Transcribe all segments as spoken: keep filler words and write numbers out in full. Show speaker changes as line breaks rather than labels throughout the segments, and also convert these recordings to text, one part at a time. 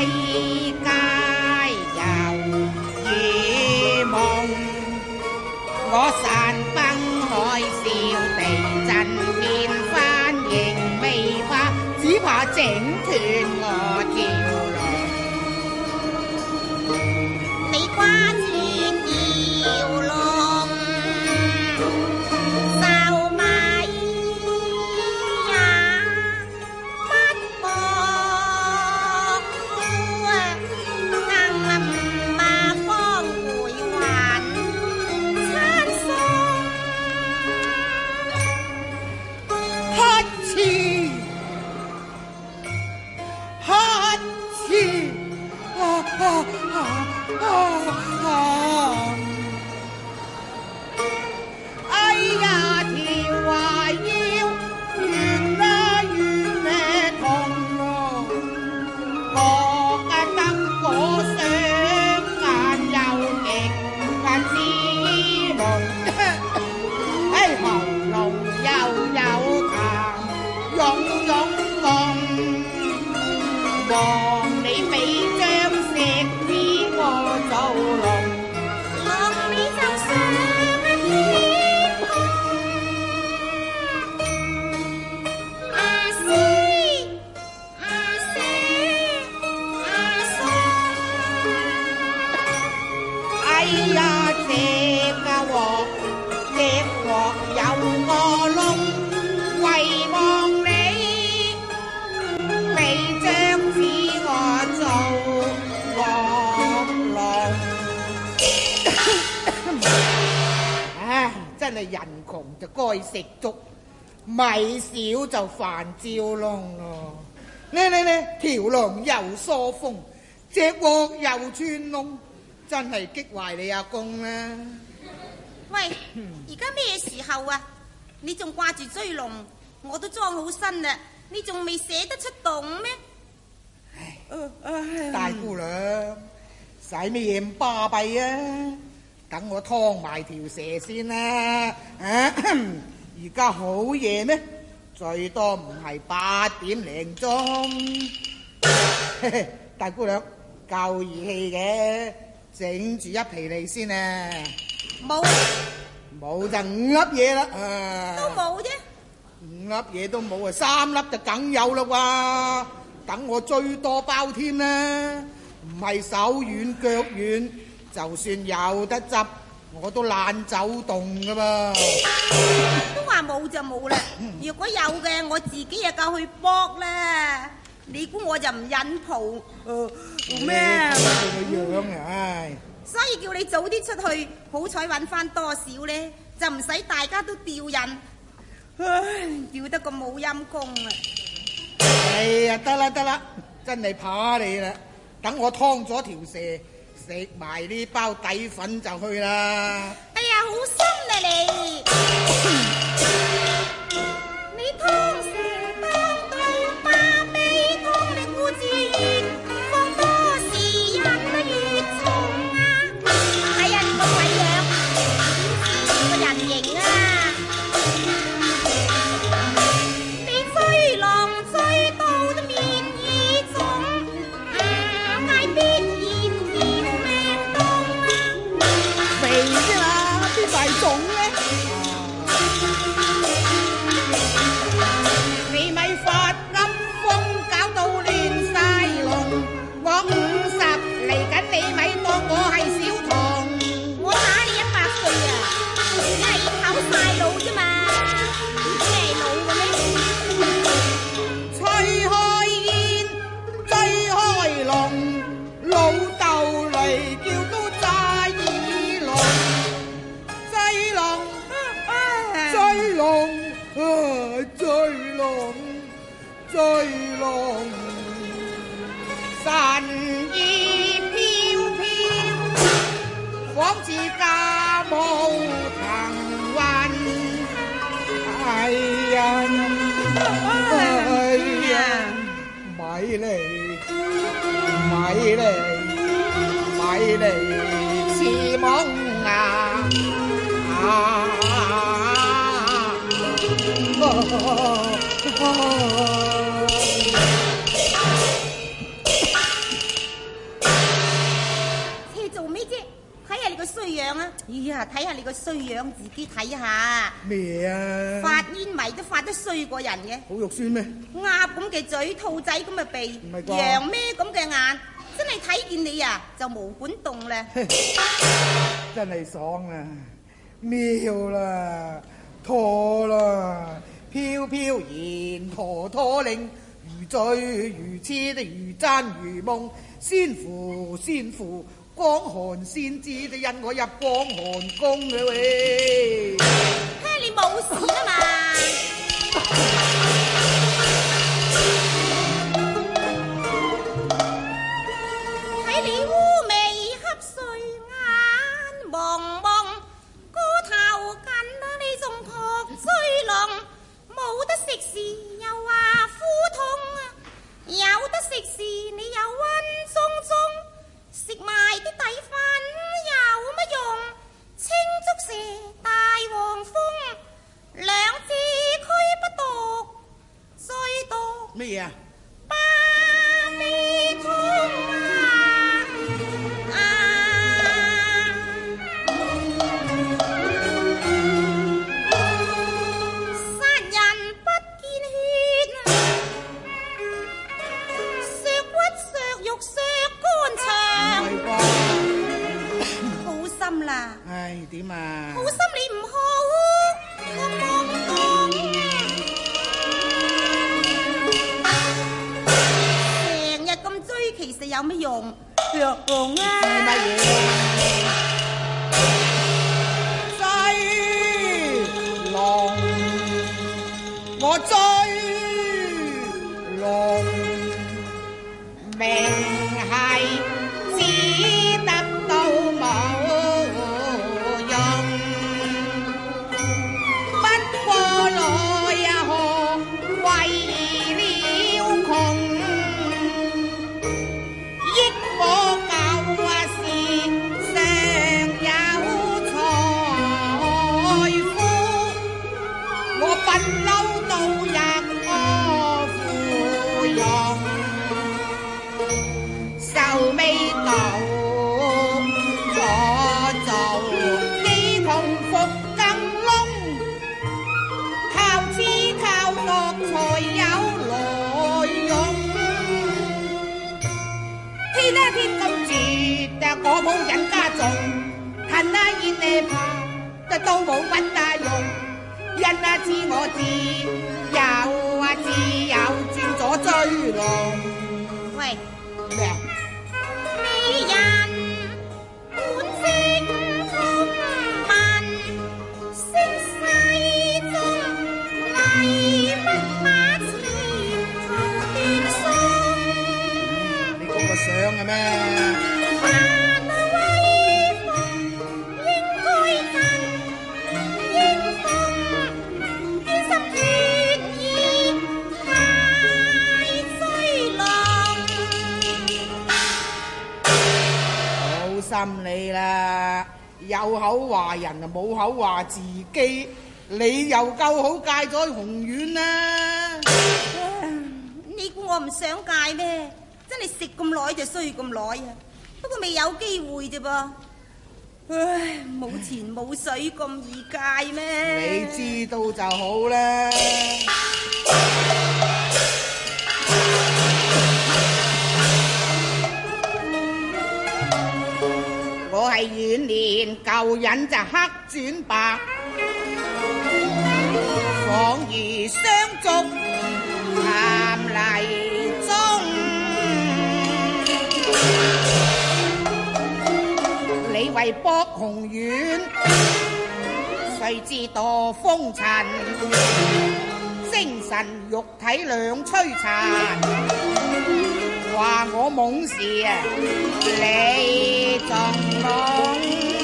界遊如夢，我山崩海嘯地震變翻仍未怕，只怕整斷我條龍。你掛住條龍就咪呀不博夫啊，硬唔嘛方會還餐餸。乞嗤乞嗤啊啊啊啊啊！哎呀，條話腰怨啦怨咩痛咯，我嘅燈火雙眼又極眼之夢，哎喉嚨又有痰，湧湧夢，望你美將石子我做龍，望你就上天空。阿師阿姐阿叔，哎呀這個鑊隻鑊有個窿，為望你美將子我做惡龍。唉，真係人窮就該食粥，米少就煩焦窿咯。呢呢呢條龍又疏風，隻鑊又穿窿，真係激壞你阿公啦！
喂，而家咩時候啊？你仲掛住追龍，我都裝好身啦，你仲未捨得出動咩？
唉，大姑娘，使咩嘢咁巴閉啊？等我劏埋條蛇先啦！啊，而家好夜咩？最多唔係八點零鐘。大姑娘夠義氣嘅，整住一皮嚟先啊！
冇，
冇就五粒嘢啦。啊，
都冇啫。
五粒嘢都冇啊，三粒就梗有啦喎！等我追多包添啦，唔係手軟腳軟，就算有得執，我都懶走動噶噃。
都話冇就冇啦，如果有嘅，我自己就夠去搏啦。你估我就唔忍蒲誒咩？
個樣啊，唉！
所以叫你早啲出去，好彩揾翻多少呢，就唔使大家都吊人。唉，吊得個冇陰功啊！
哎呀，得啦得啦，真係怕你啦！等我劏咗條蛇，食埋呢包底粉就去啦。
哎呀，好心啊你！你劏蛇劏到巴比公，你顧住放多時人都越重啊！哎呀，你個鬼樣，點個人形啊！你追龍追到都面耳腫，啊嗌必然要命凍啊！
肥啫嘛，邊係腫咧？你咪發噏風搞到亂晒龍，我五十嚟緊，你咪當我係小童。
我打你一百歲啊！你係考晒腦啫嘛，你係腦嘅咩？
吹開煙，追開龍，老豆嚟叫都詐耳聾，追龍，追龍，啊追龍，追龍，神意飄飄，仿似家母騰雲。哎呀，哎呀，咪嚟，咪嚟，咪嚟，似懵啊！啊！
啊，睇下你個衰樣，自己睇下。
咩啊？
發煙迷都發得衰過人嘅。
好肉酸咩？
鴨咁嘅嘴，兔仔咁嘅鼻，
唔係啩？
羊咩咁嘅眼，真係睇見你啊就毛管動啦。
真係爽啦，妙啦，陀啦，飄飄然陀陀令，如醉如痴的如真如夢，仙符仙符，光寒先知的引我入光寒宮嘅喂。
嘿，你冇事啦嘛？睇你烏眉瞌睡眼蒙蒙，個頭緊啊你仲撲追龍，冇得食時又話腹痛啊，有得食時你又暈中中，食埋啲底粉有乜用？青竹蛇大黃蜂，兩字驅不毒，最毒
咩嘢啊？
巴比通啊！殺人不見血，削骨削肉削肝腸。
唔係啩？
好心啦！
唉，點啊？
好心你唔好，我懵懂。成日咁追，其實有乜用？藥用啊！
係乜嘢？追龍，我追龍，命係只得到冇用，不過來呀何為了窮，益我舊啊時常有財富，我不嬲都入我芙蓉，愁未到我做幾痛復更窿，靠黐靠度才有來用。天啊天咁絕，但我冇人家種，恨啊熱呢怕，但都冇乜大用。因啊知我自有啊自有轉咗追龍。
喂，
咩啊？
美人本性通文，聲世中禮不把前途斷送。
你講個相嘅咩？
扮啊威風應該更應風，堅心決意太追龍。
好心你啦，有口話人啊，冇口話自己，你又夠好戒咗紅丸啦。
你估我唔想戒咩？真係食咁耐就衰咁耐啊！不過未有機會啫噃。唉，冇錢冇水咁易戒咩？
你知道就好啦。我係遠年舊人就黑轉白，仿如相觸淡泥中。你為博紅丸，誰知多風塵，精神肉體兩摧殘。話我懵事啊，你仲懵？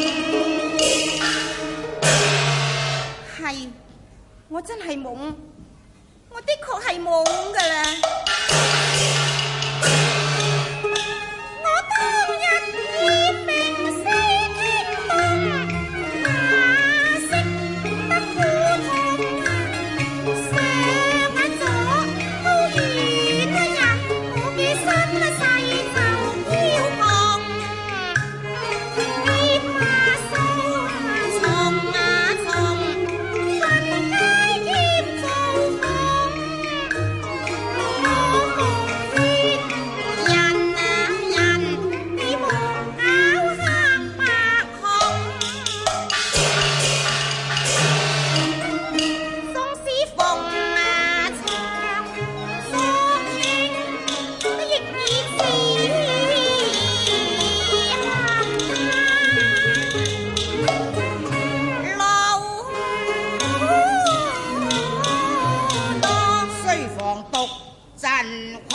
係，我真係懵，我的確係懵㗎啦。我當日以名四天動，哪識得苦痛啊！上眼咗都怨得人，我嘅身世就驕傲，你怕數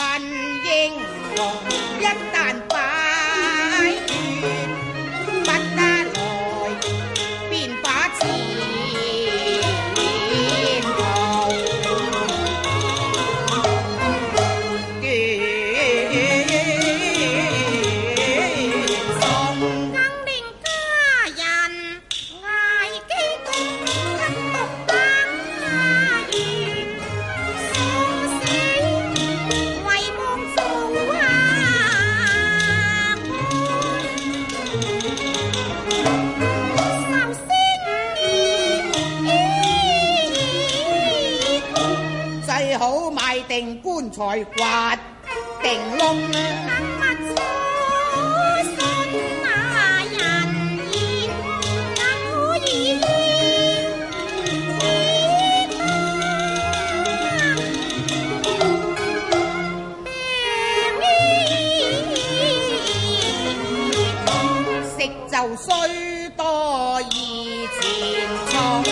噴英雄，一旦擺脫不得來，便把前途定棺材掘定窿食就須多以前從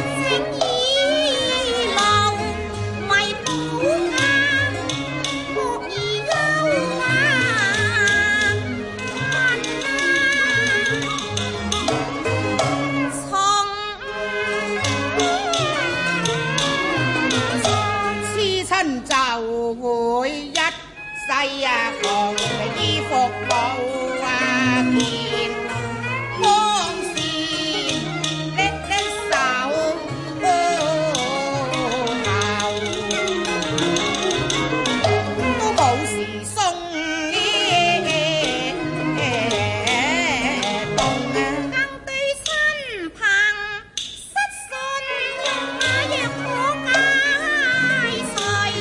就會一世啊窮衣服冇啊件，光線拎拎手後都冇時送凍啊！更對親朋失信，那若可解除。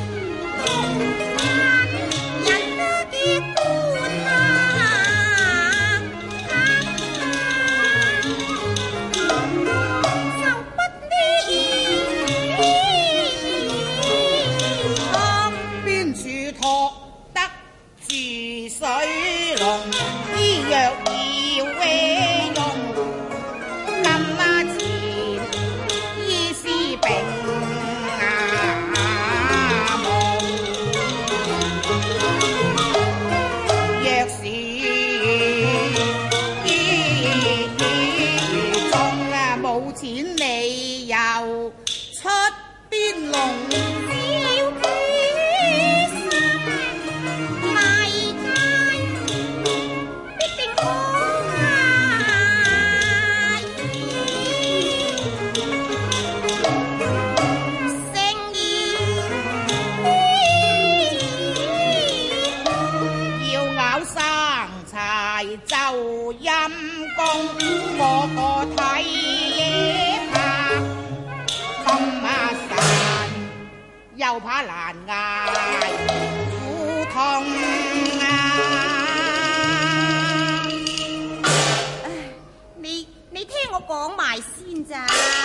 水龍醫藥要搲用，金啊錢醫師並啊夢，若是中啊冇錢你又出邊籠。就陰公個個睇嘢怕，冚下散又怕難捱苦痛啊！
你你聽我講埋先咋？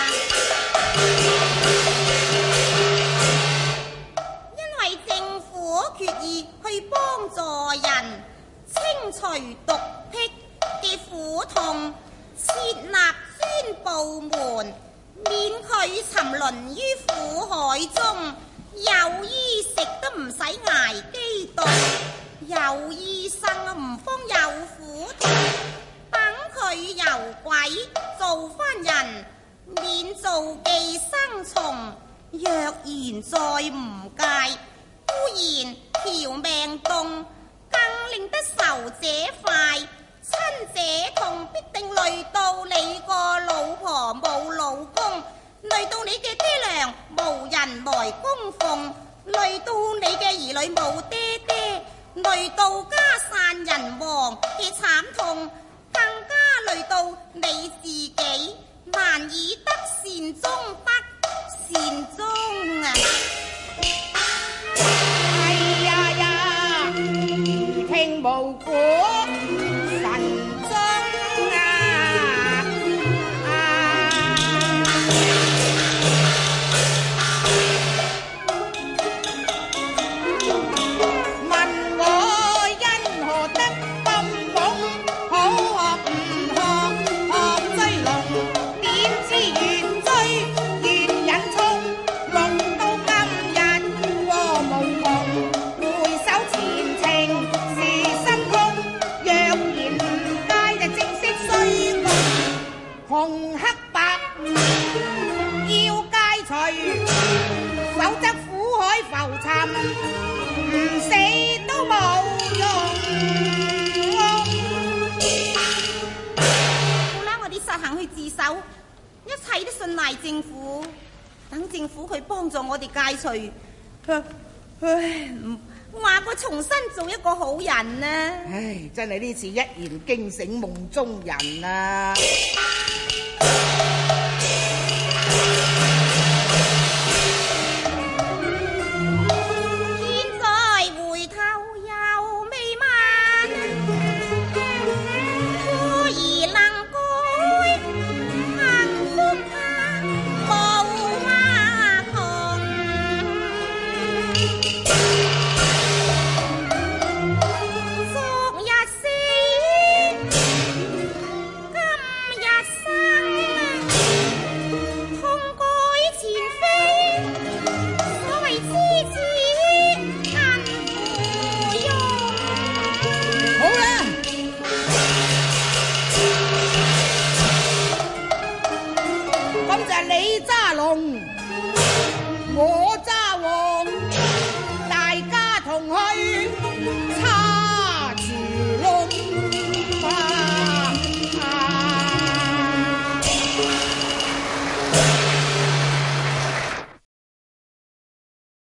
因為政府決意去幫助人。清除毒癖嘅苦痛，設立專部門，免佢沉淪於苦海中，有衣食都唔使捱飢凍，有醫生唔慌有苦痛，等佢由鬼做返人，免做寄生蟲。若然再唔戒，固然條命凍。更令得仇者快，親者痛，必定累到你個老婆冇老公，累到你嘅爹娘無人來供奉，累到你嘅兒女冇爹爹，累到家散人亡嘅慘痛，更加累到你自己難以得善終得善終啊！聽無果神宗啊！啊問我因何得咁懵，好學唔學學追龍，點知越追越引衝，龍到今日禍無窮。 手，一切都信賴政府，等政府去幫助我哋戒除。唉，話過重新做一個好人啊！
唉，真係呢次一言驚醒夢中人啊！你揸龍，我揸鑊。